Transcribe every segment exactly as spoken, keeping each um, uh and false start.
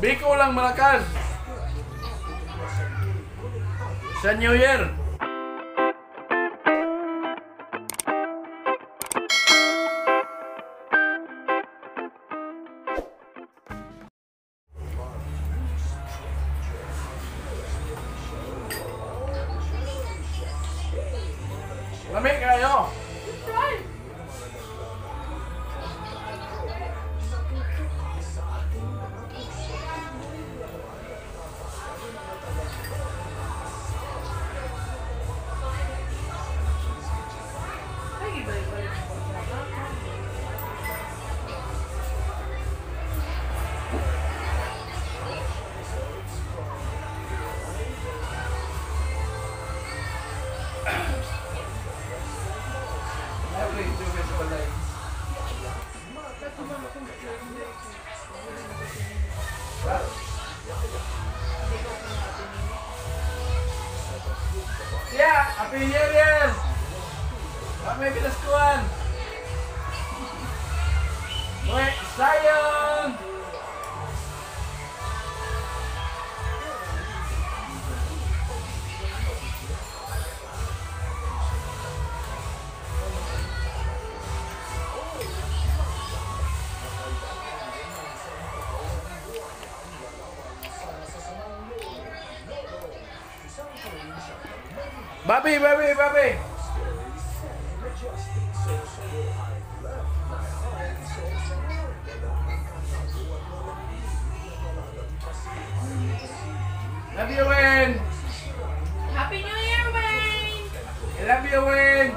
Biko lang malakas. Sa New Year. Lamig kayo. Yeah, Happy New Year! Kami pinaskuhan! Wait, sayang! Babi, babi, babi. Love you, Wayne. Happy New Year, Wayne. I love you, Wayne.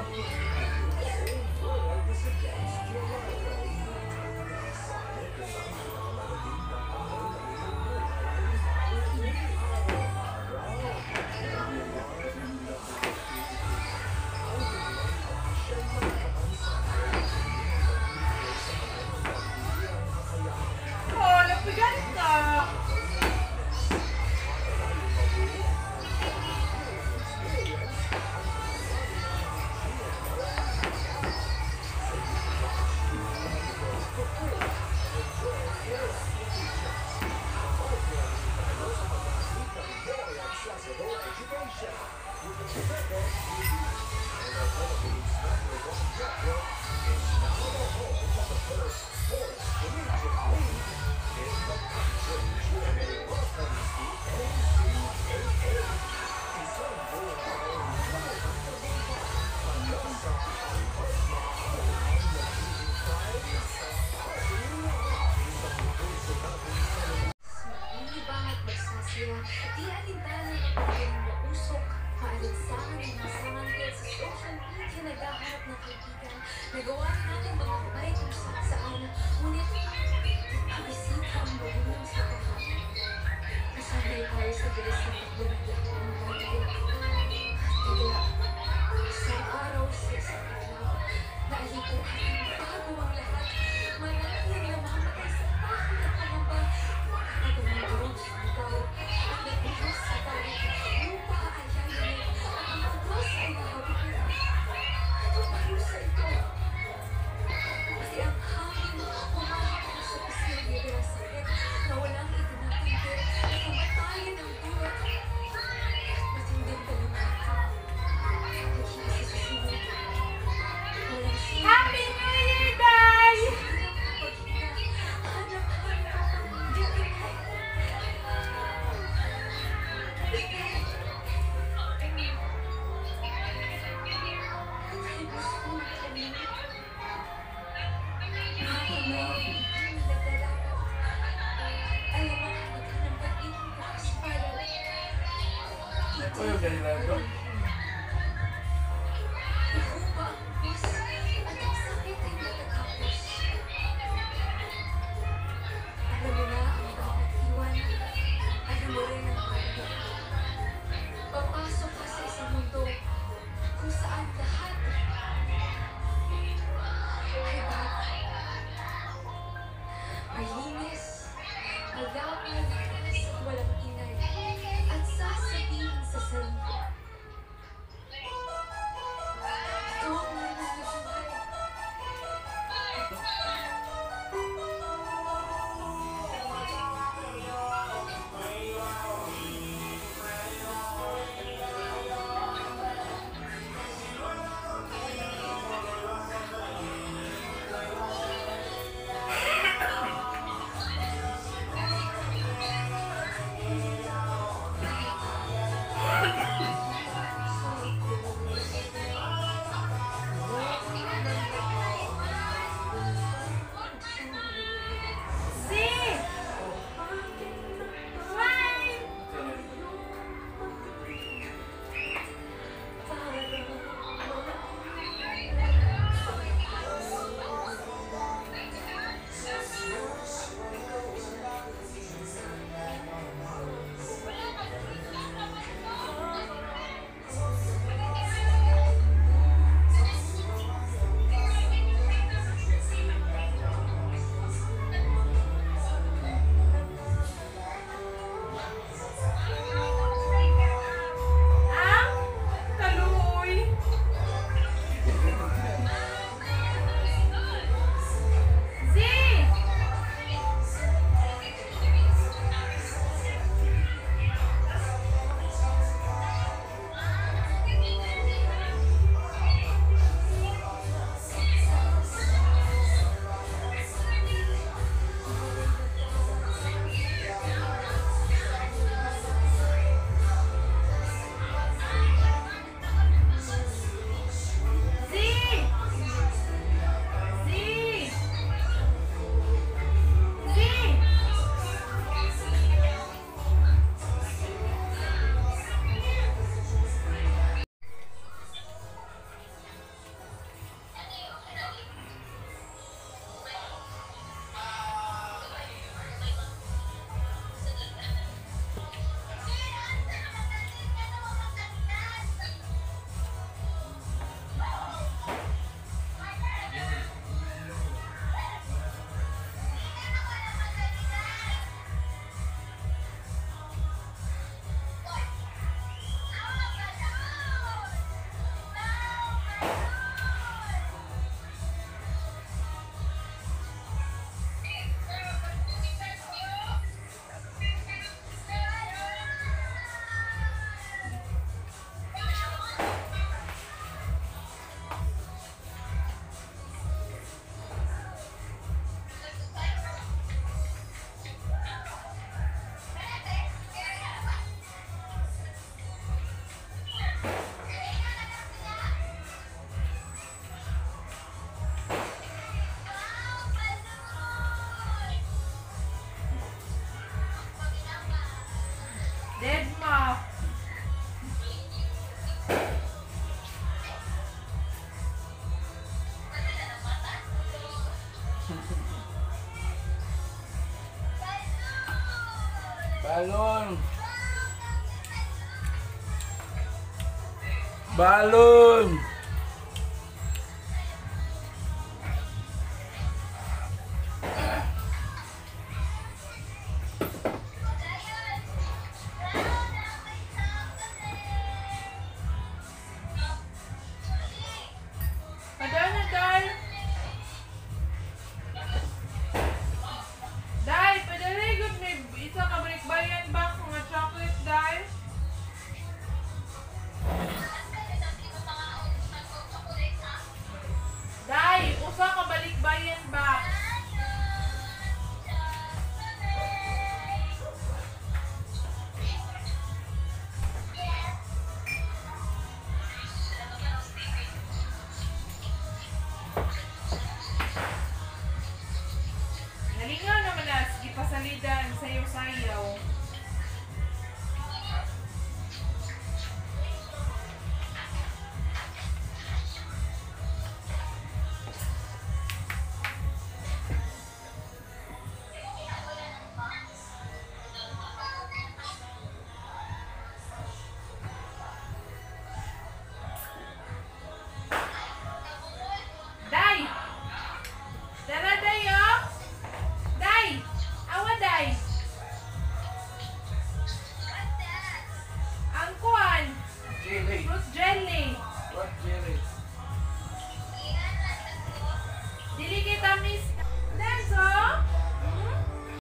Nagawa natin mga bahay kung saan saan. Ngunit, nakabisita ang magulang sa kahapon. Nasanay tayo sa bilis na pagbibigyan ng bagay. Kaya, isang araw sa isang araw, naalito ating bago ang lahat. Malaki na mamatay sa takot at pangamba. At ang mga Diyos sa tao, at ang Diyos sa tao, lupa ay yayanin, at ang Diyos ay nahawakan. Ito tayo sa ito. Kasi ang hangin, umahapon sa pisngi ng sakit na walang itinatanggi na kamatayan ang buhat. Matinding kalamatan. Nagsisisusunod. Walang sino. Happy New Year, Day! Hanap-hanap ang dilim. Ay, gusto ko kanina. Ito yung ganyan ko. Papasok ka sa isang mundo kung saan lahat ay bagay. Malinis, magdapal, walang ingay, at sasabihin sa sarili. Ito ang normal na buhay. Dead mo. Balon. Balon.